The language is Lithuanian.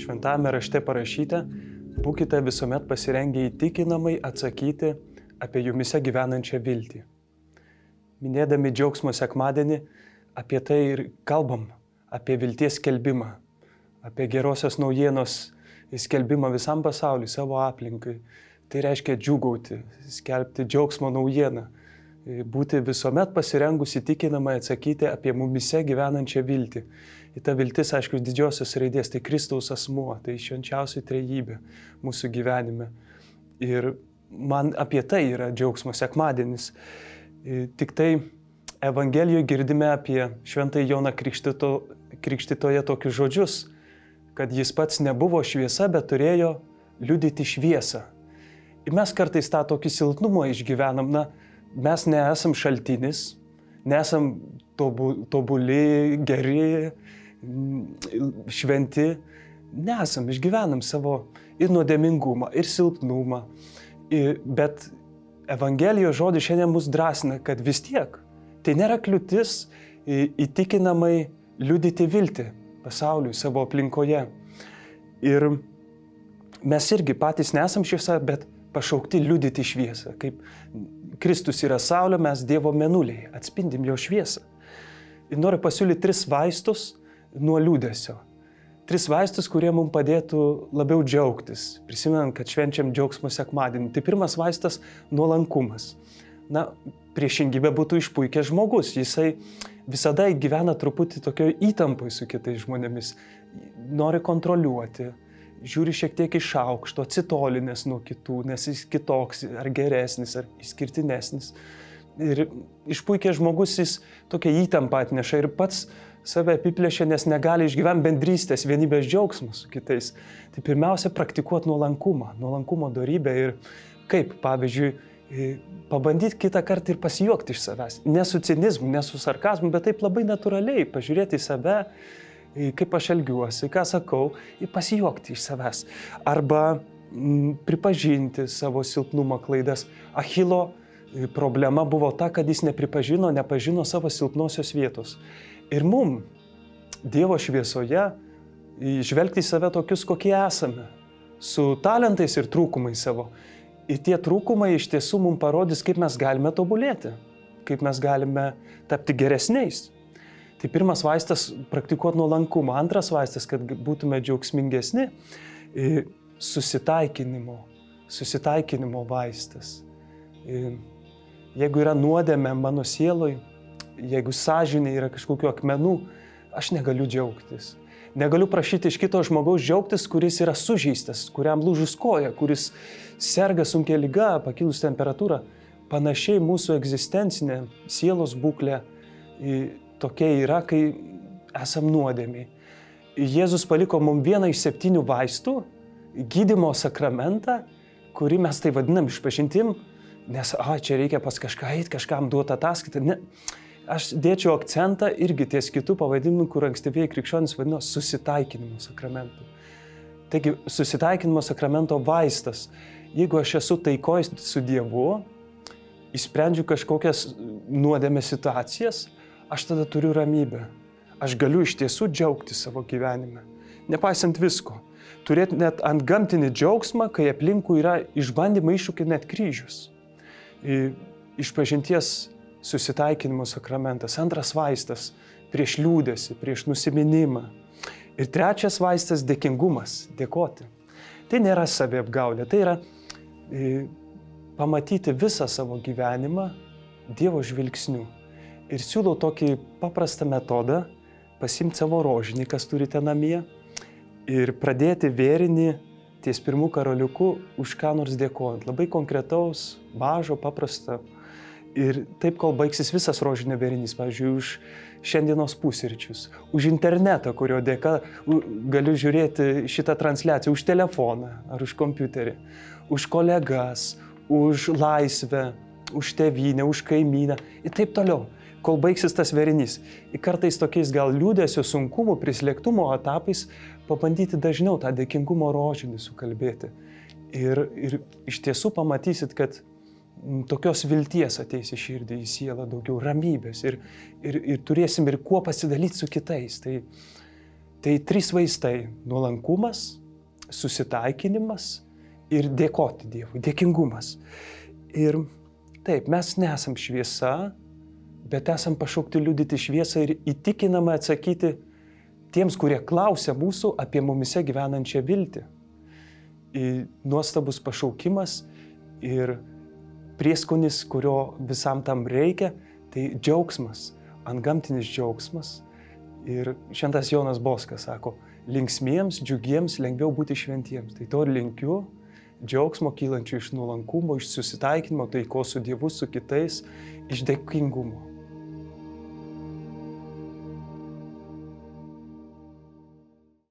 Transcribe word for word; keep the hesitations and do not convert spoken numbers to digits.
Šventame rašte parašyta, būkite visuomet pasirengę įtikinamai atsakyti apie jumise gyvenančią viltį. Minėdami džiaugsmo sekmadienį, apie tai ir kalbam, apie vilties skelbimą, apie gerosios naujienos skelbimą visam pasauliu, savo aplinkai. Tai reiškia džiūgauti, skelbti džiaugsmo naujieną, būti visuomet pasirengus įtikinamai atsakyti apie mumise gyvenančią viltį. Ir ta viltis, aišku, didžiosios raidės, tai Kristaus asmuo, tai švenčiausia trejybė mūsų gyvenime. Ir man apie tai yra džiaugsmo sekmadienis. Tik tai Evangelijoje girdime apie šventąjį Joną Krikštito, Krikštytoje tokius žodžius, kad jis pats nebuvo šviesa, bet turėjo liudyti šviesą. Ir mes kartais tą tokį silpnumą išgyvenam, na, mes nesam šaltinis, nesam tobuli, geri, šventi, nesam, išgyvenam savo ir nuodėmingumą, ir silpnumą. Bet Evangelijos žodis šiandien mus drąsina, kad vis tiek tai nėra kliūtis įtikinamai liudyti viltį pasauliui, savo aplinkoje. Ir mes irgi patys nesam šviesa, bet pašaukti liudyti šviesą. Kaip Kristus yra saulė, mes Dievo mėnuliai, atspindim jo šviesą. Ir noriu pasiūlyti tris vaistus nuo liūdesio. Tris vaistus, kurie mums padėtų labiau džiaugtis, prisimenant, kad švenčiam džiaugsmo sekmadienį. Tai pirmas vaistas - nuolankumas. Na, priešingybė būtų išpuikęs žmogus. Jisai visada gyvena truputį tokio įtampoj su kitais žmonėmis. Nori kontroliuoti, žiūri šiek tiek iš aukšto, atsitolinęs nuo kitų, nes jis kitoks, ar geresnis, ar išskirtinesnis. Ir išpuikęs žmogus jis tokią įtampą atneša ir pats save apiplėšia, nes negali išgyventi bendrystės, vienybės džiaugsmą su kitais. Tai pirmiausia, praktikuoti nuolankumą, nuolankumo dorybę ir kaip, pavyzdžiui, pabandyti kitą kartą ir pasijuokti iš savęs. Ne su cinizmu, ne su sarkazmu, bet taip labai natūraliai pažiūrėti į save, kaip aš elgiuosi, ką sakau, ir pasijuokti iš savęs. Arba m, pripažinti savo silpnumo klaidas. Achilo problema buvo ta, kad jis nepripažino, nepažino savo silpnosios vietos. Ir mum, Dievo šviesoje, žvelgti į save tokius, kokie esame, su talentais ir trūkumais savo. Ir tie trūkumai iš tiesų mums parodys, kaip mes galime tobulėti, kaip mes galime tapti geresniais. Tai pirmas vaistas - praktikuoti nuolankumą. Antras vaistas, kad būtume džiaugsmingesni - susitaikinimo, susitaikinimo vaistas. Jeigu yra nuodėmė mano sieloj, jeigu sąžinė yra kažkokių akmenų, aš negaliu džiaugtis. Negaliu prašyti iš kito žmogaus džiaugtis, kuris yra sužeistas, kuriam lūžus koja, kuris serga sunkia liga, pakilus temperatūra. Panašiai mūsų egzistencinė sielos būklė tokia yra, kai esam nuodėmiai. Jėzus paliko mums vieną iš septynių vaistų, gydymo sakramentą, kurį mes tai vadinam išpažintim, nes, a, čia reikia pas kažką eiti, kažkam duoti ataskaitą. Ne. Aš dėčiau akcentą irgi ties kitų pavadinimų, kur ankstyvieji krikščionys vadino susitaikinimo sakramentu. Taigi, susitaikinimo sakramento vaistas. Jeigu aš esu taikoj su Dievu, išsprendžiu kažkokias nuodėmės situacijas, aš tada turiu ramybę. Aš galiu iš tiesų džiaugti savo gyvenime, nepaisant visko. Turėti net antgamtinį džiaugsmą, kai aplinkui yra išbandymai, iššūkiai, net kryžius. Išpažinties susitaikinimo sakramentas. Antras vaistas - prieš liūdesį, prieš nusiminimą. Ir trečias vaistas - dėkingumas, dėkoti. Tai nėra saviapgaulė, tai yra e, pamatyti visą savo gyvenimą Dievo žvilgsniu. Ir siūlau tokį paprastą metodą - pasimti savo rožinį, kas turite namie, ir pradėti vėrinį ties pirmų karoliukų už ką nors dėkojant. Labai konkretaus, mažo, paprasto. Ir taip, kol baigsis visas rožinio vėrinys, pavyzdžiui, už šiandienos pusryčius, už internetą, kurio dėka galiu žiūrėti šitą transliaciją, už telefoną ar už kompiuterį, už kolegas, už laisvę, už tėvynę, už kaimyną ir taip toliau, kol baigsis tas vėrinys. Ir kartais tokiais gal liūdesio, sunkumų, prislėgtumo etapais pabandyti dažniau tą dėkingumo rožinį sukalbėti. Ir, ir iš tiesų pamatysit, kad tokios vilties ateis į širdį, į sielą, daugiau ramybės ir, ir, ir turėsim ir kuo pasidalyti su kitais. Tai Tai trys vaistai - nuolankumas, susitaikinimas ir dėkoti Dievui, dėkingumas. Ir taip, mes nesam šviesa, bet esam pašaukti liudyti šviesą ir įtikinamai atsakyti tiems, kurie klausia mūsų apie mumise gyvenančią viltį. Ir nuostabus pašaukimas ir prieskonis, kurio visam tam reikia, tai džiaugsmas, antgamtinis džiaugsmas. Ir šventas Jonas Boskas sako, linksmiems, džiugiems lengviau būti šventiems. Tai to ir linkiu, džiaugsmo kylančio iš nuolankumo, iš susitaikinimo, taikos su Dievu, su kitais, iš dėkingumo.